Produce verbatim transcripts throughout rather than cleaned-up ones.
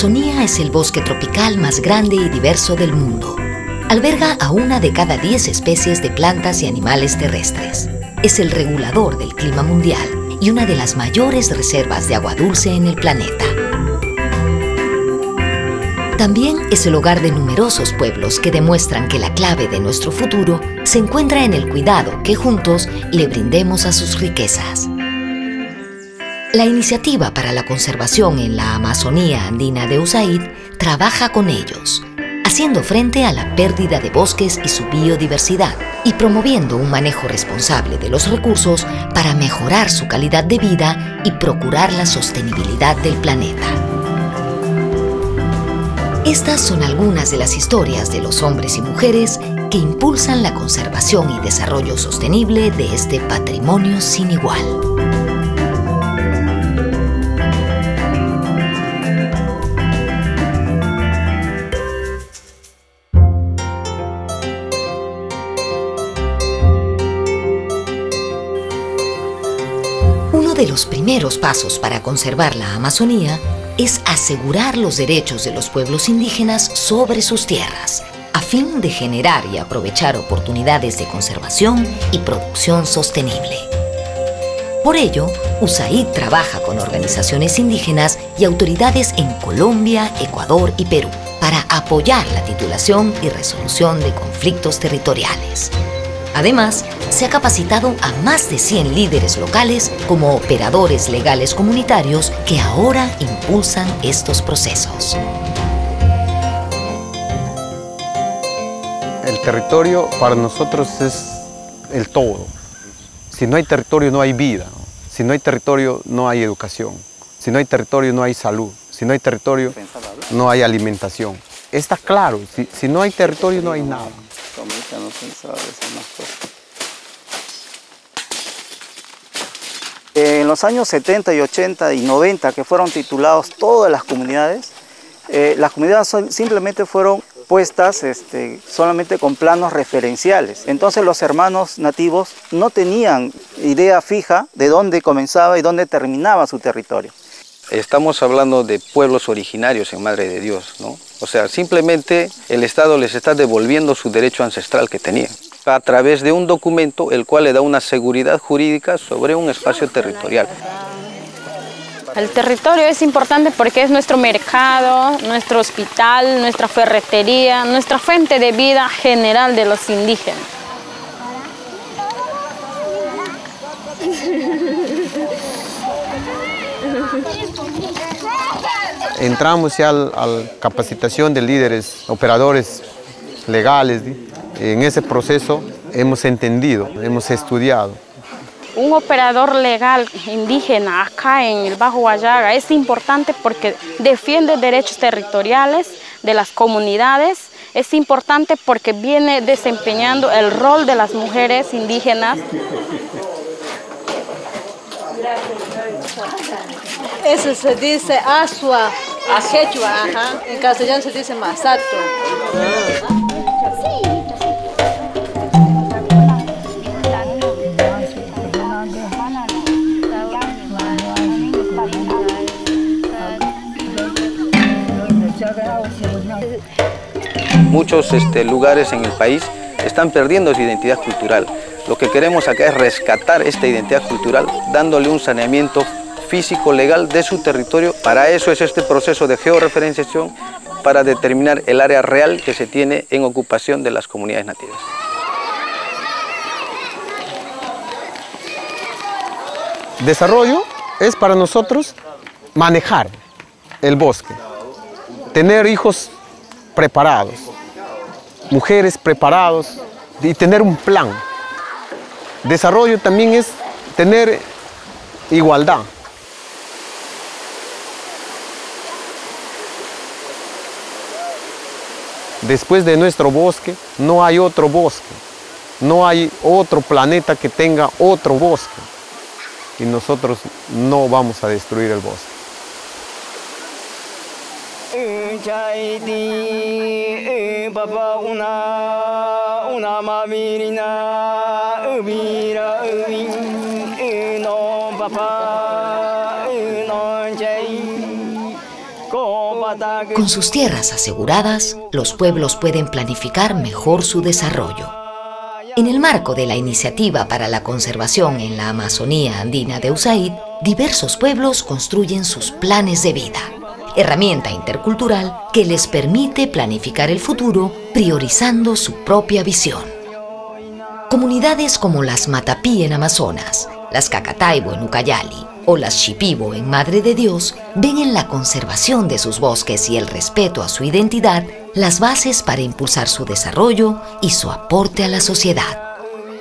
Amazonía es el bosque tropical más grande y diverso del mundo. Alberga a una de cada diez especies de plantas y animales terrestres. Es el regulador del clima mundial y una de las mayores reservas de agua dulce en el planeta. También es el hogar de numerosos pueblos que demuestran que la clave de nuestro futuro se encuentra en el cuidado que juntos le brindemos a sus riquezas. La iniciativa para la conservación en la Amazonía andina de U S A I D trabaja con ellos, haciendo frente a la pérdida de bosques y su biodiversidad y promoviendo un manejo responsable de los recursos para mejorar su calidad de vida y procurar la sostenibilidad del planeta. Estas son algunas de las historias de los hombres y mujeres que impulsan la conservación y desarrollo sostenible de este patrimonio sin igual. Uno de los primeros pasos para conservar la Amazonía es asegurar los derechos de los pueblos indígenas sobre sus tierras, a fin de generar y aprovechar oportunidades de conservación y producción sostenible. Por ello, U S A I D trabaja con organizaciones indígenas y autoridades en Colombia, Ecuador y Perú para apoyar la titulación y resolución de conflictos territoriales. Además, se ha capacitado a más de cien líderes locales como operadores legales comunitarios que ahora impulsan estos procesos. El territorio para nosotros es el todo. Si no hay territorio no hay vida, si no hay territorio no hay educación, si no hay territorio no hay salud, si no hay territorio no hay alimentación. Está claro, si, si no hay territorio no hay nada. No pensaba decir más cosas. En los años setenta y ochenta y noventa, que fueron titulados todas las comunidades, eh, las comunidades son, simplemente fueron puestas este, solamente con planos referenciales. Entonces los hermanos nativos no tenían idea fija de dónde comenzaba y dónde terminaba su territorio. Estamos hablando de pueblos originarios en Madre de Dios, ¿no? O sea, simplemente el Estado les está devolviendo su derecho ancestral que tenían a través de un documento el cual le da una seguridad jurídica sobre un espacio territorial. El territorio es importante porque es nuestro mercado, nuestro hospital, nuestra ferretería, nuestra fuente de vida general de los indígenas. Entramos ya a la capacitación de líderes, operadores legales. En ese proceso hemos entendido, hemos estudiado. Un operador legal indígena acá en el Bajo Huallaga es importante porque defiende derechos territoriales de las comunidades. Es importante porque viene desempeñando el rol de las mujeres indígenas. Eso se dice asua, a quechua, ajá. En castellano se dice masato. Muchos este, lugares en el país están perdiendo su identidad cultural. Lo que queremos acá es rescatar esta identidad cultural, dándole un saneamiento físico, legal de su territorio. Para eso es este proceso de georreferenciación, para determinar el área real que se tiene en ocupación de las comunidades nativas. Desarrollo es para nosotros manejar el bosque, tener hijos preparados, mujeres preparados y tener un plan. Desarrollo también es tener igualdad. Después de nuestro bosque no hay otro bosque, no hay otro planeta que tenga otro bosque y nosotros no vamos a destruir el bosque. Papa, Con sus tierras aseguradas, los pueblos pueden planificar mejor su desarrollo. En el marco de la Iniciativa para la Conservación en la Amazonía Andina de U S A I D, diversos pueblos construyen sus planes de vida, herramienta intercultural que les permite planificar el futuro priorizando su propia visión. Comunidades como las Matapí en Amazonas, las Cacataibo en Ucayali o las Shipibo en Madre de Dios ven en la conservación de sus bosques y el respeto a su identidad las bases para impulsar su desarrollo y su aporte a la sociedad.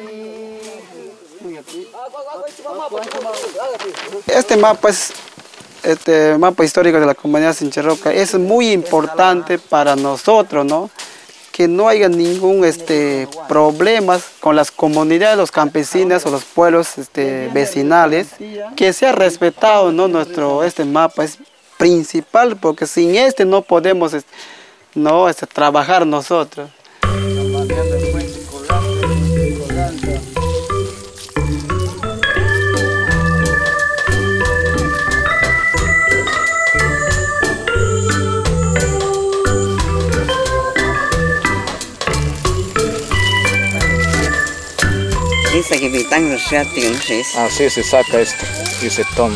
Este mapa es este mapa histórico de la comunidad Sincharroca es muy importante para nosotros, ¿no? Que no haya ningún este, problema con las comunidades, los campesinos o los pueblos este, vecinales, que sea respetado, ¿no? Nuestro este mapa es principal porque sin este no podemos no, este, trabajar nosotros. Así se saca esto y se toma.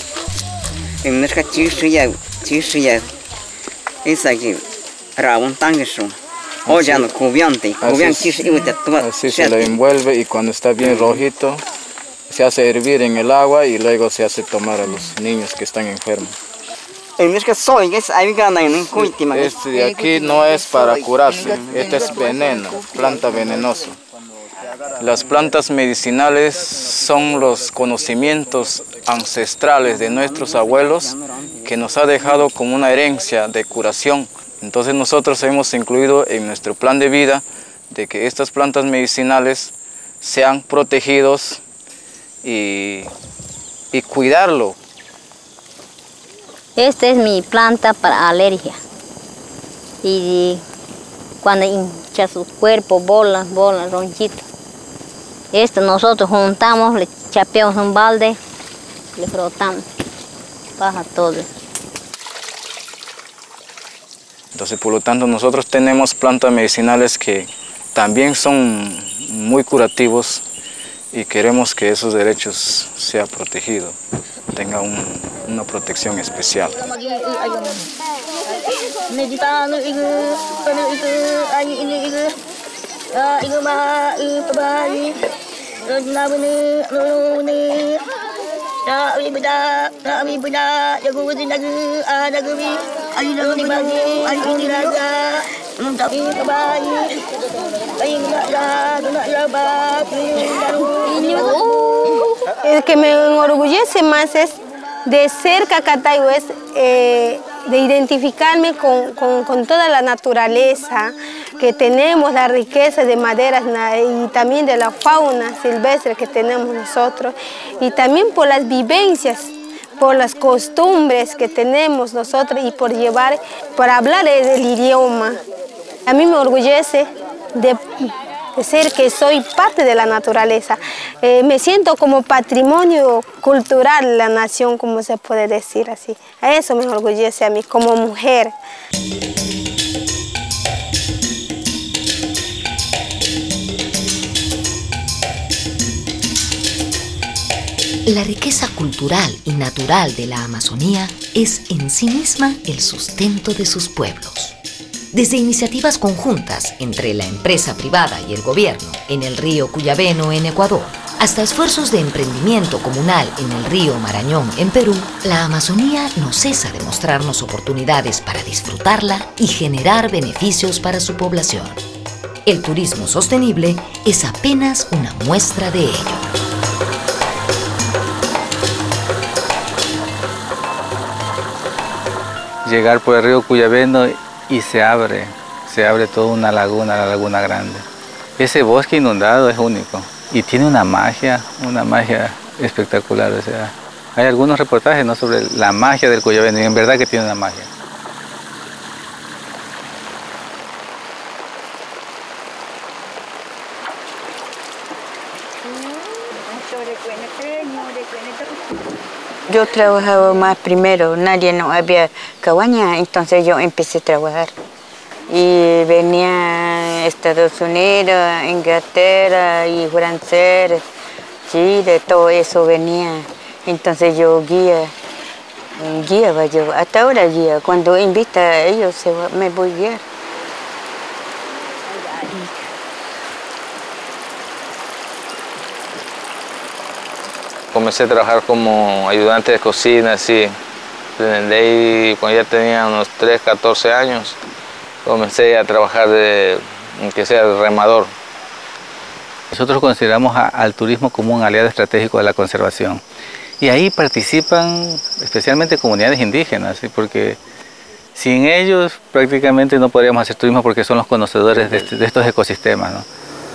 Así se lo envuelve y cuando está bien rojito se hace hervir en el agua y luego se hace tomar a los niños que están enfermos. Este de aquí no es para curarse, este es veneno, planta venenosa. Las plantas medicinales son los conocimientos ancestrales de nuestros abuelos que nos ha dejado como una herencia de curación. Entonces nosotros hemos incluido en nuestro plan de vida de que estas plantas medicinales sean protegidos y, y cuidarlo. Esta es mi planta para alergia. Y cuando hincha su cuerpo, bolas, bolas, ronchitas. Esto nosotros juntamos, le chapeamos un balde, le frotamos, baja todo. Entonces, por lo tanto, nosotros tenemos plantas medicinales que también son muy curativos y queremos que esos derechos sean protegidos, tengan un, una protección especial. El que me enorgullece más es de ser cacatayo, es eh, de identificarme con, con, con toda la naturaleza que tenemos, la riqueza de maderas y también de la fauna silvestre que tenemos nosotros, y también por las vivencias, por las costumbres que tenemos nosotros y por llevar, por hablar el idioma. A mí me orgullece de, de ser que soy parte de la naturaleza. Eh, me siento como patrimonio cultural de la nación, como se puede decir así. A eso me enorgullece a mí como mujer. La riqueza cultural y natural de la Amazonía es en sí misma el sustento de sus pueblos. Desde iniciativas conjuntas entre la empresa privada y el gobierno en el río Cuyabeno en Ecuador, hasta esfuerzos de emprendimiento comunal en el río Marañón en Perú, la Amazonía no cesa de mostrarnos oportunidades para disfrutarla y generar beneficios para su población. El turismo sostenible es apenas una muestra de ello. Llegar por el río Cuyabeno y se abre, se abre toda una laguna, la Laguna Grande. Ese bosque inundado es único y tiene una magia, una magia espectacular. O sea, hay algunos reportajes, ¿no?, sobre la magia del Cuyabeno y en verdad que tiene una magia. Yo trabajaba más primero, nadie no había cabaña, entonces yo empecé a trabajar. Y venía a Estados Unidos, Inglaterra y Francia, Chile, todo eso venía. Entonces yo guía, guiaba yo, hasta ahora guía. Cuando invita a ellos me voy a guiar. Comencé a trabajar como ayudante de cocina, así. De ahí, cuando ya tenía unos tres, catorce años, comencé a trabajar de, que sea, de remador. Nosotros consideramos a, al turismo como un aliado estratégico de la conservación. Y ahí participan especialmente comunidades indígenas, ¿sí? Porque sin ellos prácticamente no podríamos hacer turismo porque son los conocedores de, este, de estos ecosistemas, ¿no?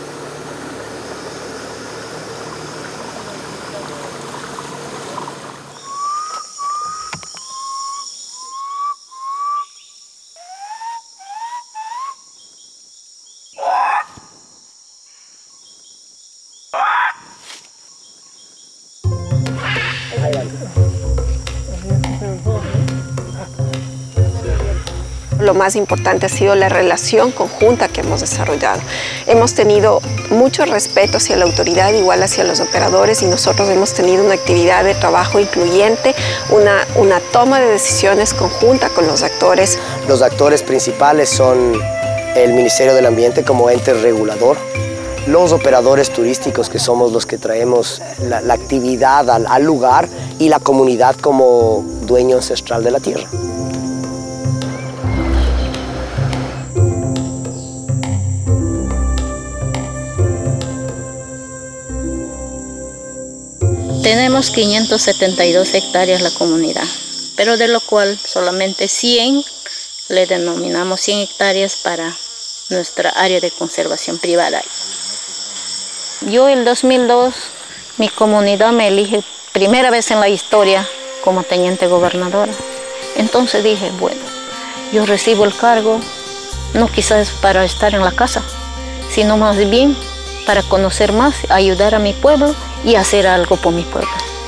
Lo más importante ha sido la relación conjunta que hemos desarrollado. Hemos tenido mucho respeto hacia la autoridad, igual hacia los operadores, y nosotros hemos tenido una actividad de trabajo incluyente, una, una toma de decisiones conjunta con los actores. Los actores principales son el Ministerio del Ambiente como ente regulador, los operadores turísticos, que somos los que traemos la, la actividad al, al lugar, y la comunidad como dueño ancestral de la tierra. Tenemos quinientas setenta y dos hectáreas la comunidad, pero de lo cual solamente cien le denominamos cien hectáreas para nuestra área de conservación privada. Yo en el dos mil dos, mi comunidad me elige primera vez en la historia como teniente gobernadora. Entonces dije, bueno, yo recibo el cargo, no quizás para estar en la casa, sino más bien para conocer más, ayudar a mi pueblo y hacer algo por mi pueblo.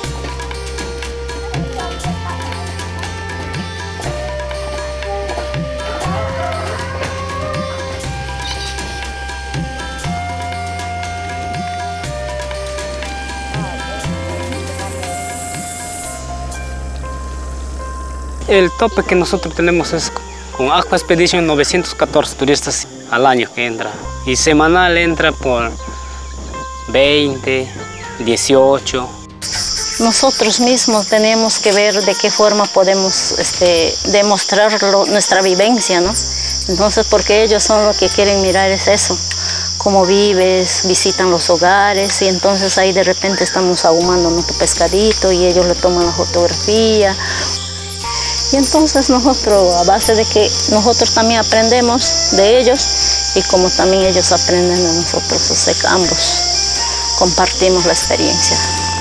El tope que nosotros tenemos es con Aqua Expedition novecientos catorce turistas al año que entra, y semanal entra por veinte, dieciocho. Nosotros mismos tenemos que ver de qué forma podemos este, demostrar nuestra vivencia, ¿no? Entonces, porque ellos son los que quieren mirar es eso, cómo vives, visitan los hogares, y entonces ahí de repente estamos ahumando nuestro pescadito y ellos le toman la fotografía. Y entonces nosotros, a base de que nosotros también aprendemos de ellos, y como también ellos aprenden de nosotros, o sea, ambos compartimos la experiencia.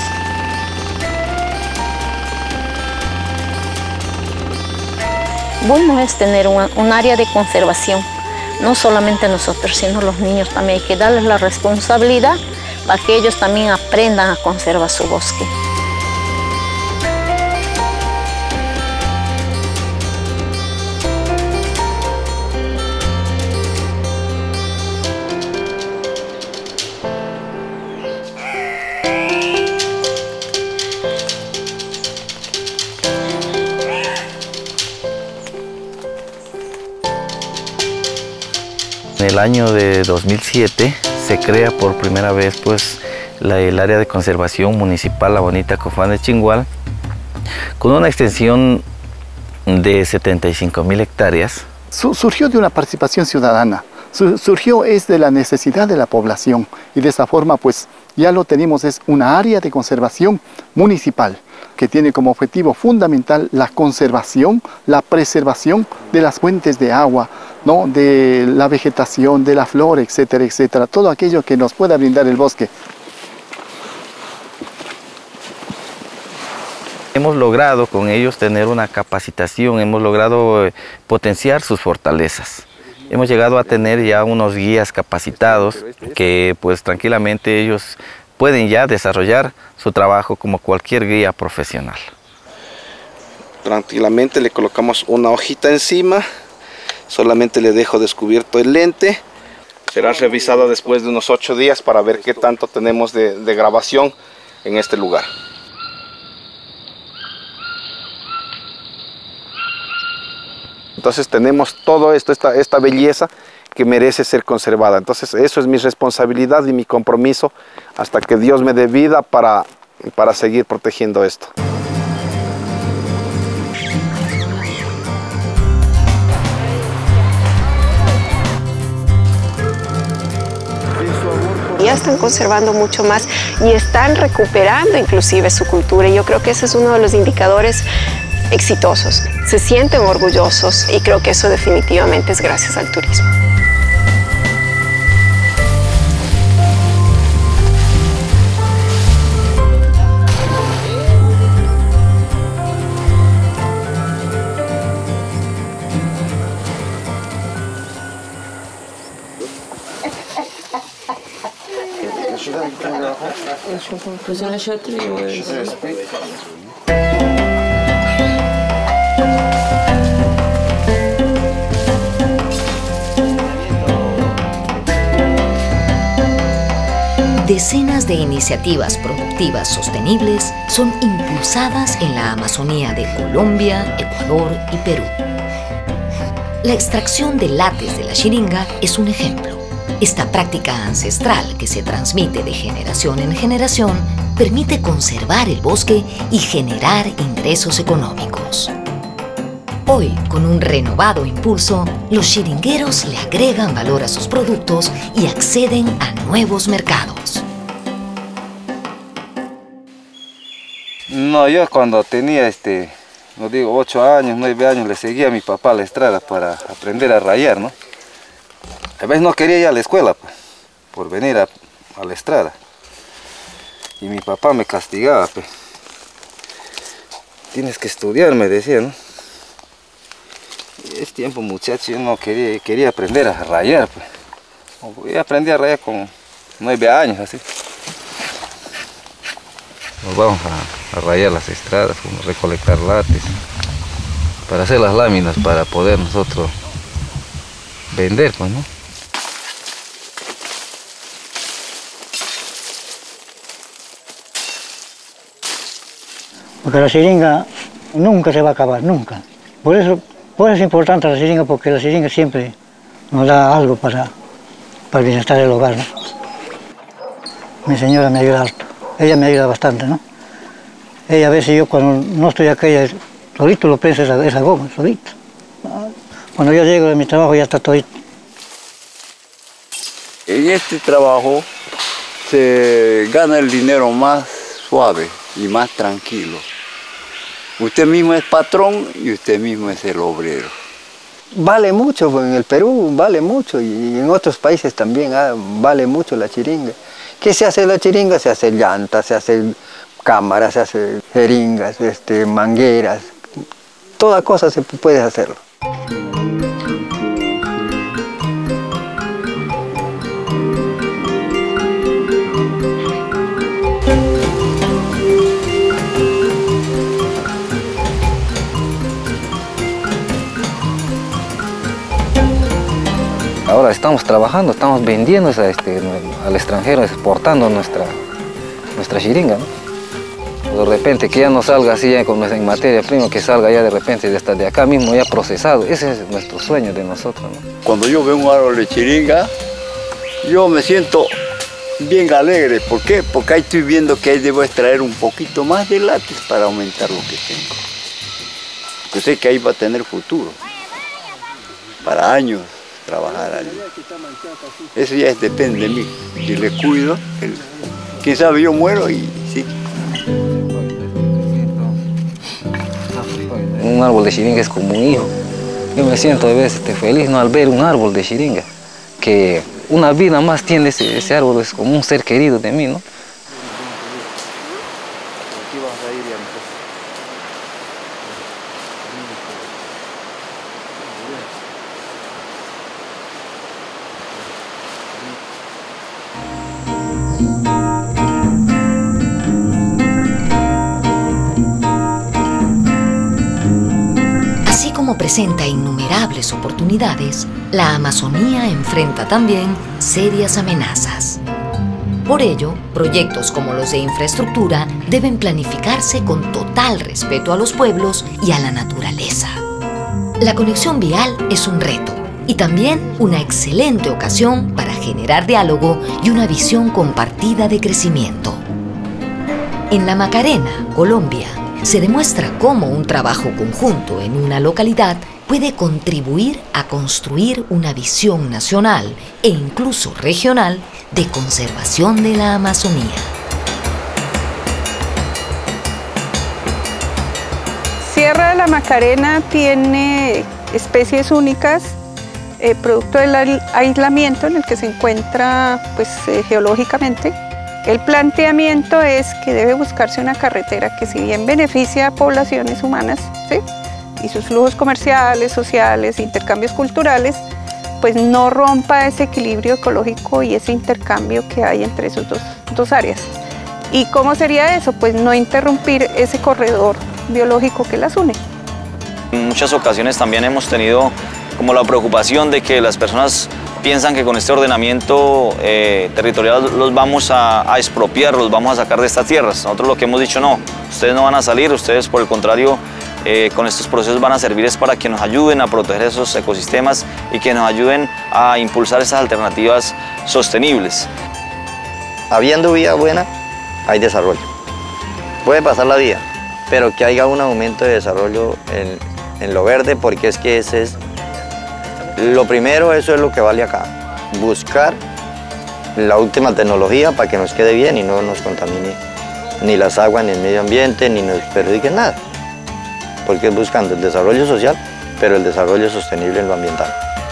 Bueno es tener un, un área de conservación, no solamente nosotros, sino los niños también. Hay que darles la responsabilidad para que ellos también aprendan a conservar su bosque. En el año de dos mil siete se crea por primera vez pues, la, el área de conservación municipal La Bonita Cofán de Chingual, con una extensión de setenta y cinco mil hectáreas. Surgió de una participación ciudadana, surgió es de la necesidad de la población, y de esa forma pues ya lo tenemos, es una área de conservación municipal que tiene como objetivo fundamental la conservación, la preservación de las fuentes de agua, ¿no? De la vegetación, de la flora, etcétera, etcétera, todo aquello que nos pueda brindar el bosque. Hemos logrado con ellos tener una capacitación, hemos logrado potenciar sus fortalezas. Hemos llegado a tener ya unos guías capacitados que pues tranquilamente ellos pueden ya desarrollar su trabajo como cualquier guía profesional. tranquilamente le colocamos una hojita encima, solamente le dejo descubierto el lente. Será revisada después de unos ocho días para ver qué tanto tenemos de, de grabación en este lugar. Entonces tenemos todo esto, esta, esta belleza que merece ser conservada. Entonces eso es mi responsabilidad y mi compromiso hasta que Dios me dé vida para, para seguir protegiendo esto. Ya están conservando mucho más y están recuperando inclusive su cultura, y yo creo que ese es uno de los indicadores exitosos. Se sienten orgullosos y creo que eso definitivamente es gracias al turismo. Decenas de iniciativas productivas sostenibles son impulsadas en la Amazonía de Colombia, Ecuador y Perú. La extracción de látex de la chiringa es un ejemplo. Esta práctica ancestral que se transmite de generación en generación permite conservar el bosque y generar ingresos económicos. Hoy, con un renovado impulso, los chiringueros le agregan valor a sus productos y acceden a nuevos mercados. No, yo cuando tenía, este, no digo, ocho años, nueve años, le seguía a mi papá a la estrada para aprender a rayar, ¿no? A veces no quería ir a la escuela, pues, por venir a, a la estrada. Y mi papá me castigaba, pues. Tienes que estudiar, me decía, ¿no? Y es tiempo, muchacho, yo no quería, quería aprender a rayar, pues. Yo aprendí a rayar con nueve años, así. Nos vamos a, a rayar las estradas, a recolectar látex, para hacer las láminas, para poder nosotros vender, pues, ¿no? Porque la chiringa nunca se va a acabar, nunca. Por eso, por eso es importante la chiringa, porque la chiringa siempre nos da algo para, para el bienestar del hogar, ¿no? Mi señora me ayuda harto, ella me ayuda bastante, ¿no? Ella a veces yo cuando no estoy acá, ella solito lo piensa esa, esa goma, solito. Cuando yo llego de mi trabajo ya está todito. En este trabajo se gana el dinero más suave y más tranquilo. Usted mismo es patrón y usted mismo es el obrero. Vale mucho, en el Perú vale mucho y en otros países también ah, vale mucho la chiringa. ¿Qué se hace la chiringa? Se hace llantas, se hace cámaras, se hace jeringas, este, mangueras, toda cosa se puede hacerlo. Ahora estamos trabajando, estamos vendiendo a este, al extranjero, exportando nuestra, nuestra chiringa, ¿no? De repente que ya no salga así ya con en materia prima, que salga ya de repente de, de acá mismo ya procesado. Ese es nuestro sueño de nosotros, ¿no? Cuando yo veo un árbol de chiringa, yo me siento bien alegre. ¿Por qué? Porque ahí estoy viendo que ahí debo extraer un poquito más de látex para aumentar lo que tengo. Porque sé que ahí va a tener futuro, para años. Trabajar allí. Eso ya es, depende de mí. Si le cuido, el, quién sabe, yo muero y sí. Un árbol de chiringa es como un hijo. Yo me siento a veces feliz, ¿no?, al ver un árbol de chiringa, que una vida más tiene ese, ese árbol, es como un ser querido de mí, ¿no? como presenta innumerables oportunidades, la Amazonía enfrenta también serias amenazas. Por ello, proyectos como los de infraestructura deben planificarse con total respeto a los pueblos y a la naturaleza. La conexión vial es un reto y también una excelente ocasión para generar diálogo y una visión compartida de crecimiento. En la Macarena, Colombia, se demuestra cómo un trabajo conjunto en una localidad puede contribuir a construir una visión nacional e incluso regional de conservación de la Amazonía. Sierra de la Macarena tiene especies únicas, eh, producto del aislamiento en el que se encuentra pues, eh, geológicamente. El planteamiento es que debe buscarse una carretera que, si bien beneficia a poblaciones humanas, ¿sí?, y sus flujos comerciales, sociales, intercambios culturales, pues no rompa ese equilibrio ecológico y ese intercambio que hay entre esas dos, dos áreas. ¿Y cómo sería eso? Pues no interrumpir ese corredor biológico que las une. En muchas ocasiones también hemos tenido como la preocupación de que las personas piensan que con este ordenamiento eh, territorial los vamos a, a expropiar, los vamos a sacar de estas tierras. Nosotros lo que hemos dicho, no, ustedes no van a salir, ustedes por el contrario eh, con estos procesos van a servir es para que nos ayuden a proteger esos ecosistemas y que nos ayuden a impulsar esas alternativas sostenibles. Habiendo vida buena, hay desarrollo. Puede pasar la vida, pero que haya un aumento de desarrollo en, en lo verde, porque es que ese es lo primero, eso es lo que vale acá. Buscar la última tecnología para que nos quede bien y no nos contamine ni las aguas, ni el medio ambiente, ni nos perjudique nada. Porque es buscando el desarrollo social, pero el desarrollo sostenible en lo ambiental.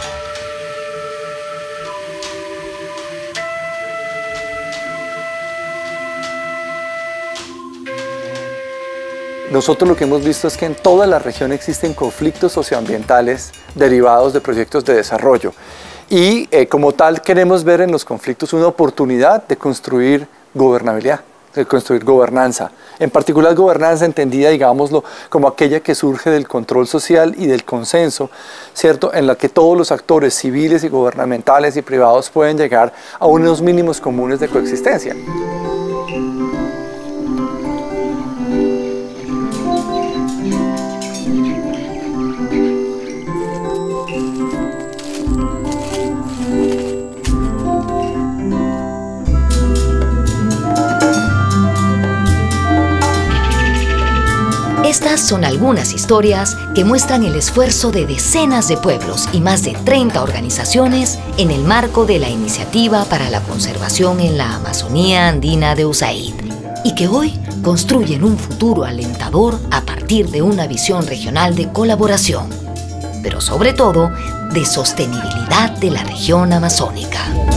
Nosotros lo que hemos visto es que en toda la región existen conflictos socioambientales derivados de proyectos de desarrollo y eh, como tal queremos ver en los conflictos una oportunidad de construir gobernabilidad, de construir gobernanza. En particular gobernanza entendida, digámoslo, como aquella que surge del control social y del consenso, ¿cierto?, en la que todos los actores civiles y gubernamentales y privados pueden llegar a unos mínimos comunes de coexistencia. Estas son algunas historias que muestran el esfuerzo de decenas de pueblos y más de treinta organizaciones en el marco de la Iniciativa para la Conservación en la Amazonía Andina de U S A I D y que hoy construyen un futuro alentador a partir de una visión regional de colaboración, pero sobre todo de sostenibilidad de la región amazónica.